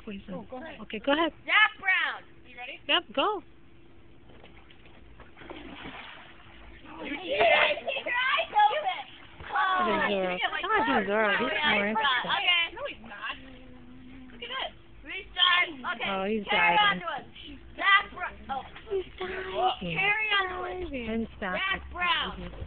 poison. Oh, go ahead. Okay, go ahead. Zach Brown. You ready? Yep, go. Keep your eyes open. Look at Zoro. Look at Zoro. He's more interesting. Okay. No, he's not. Look at this. Restart. Okay. Oh, he's Carry on diving. to us. Zach Brown. Oh. He's diving. Carry on to us. And stop Zach it. Brown.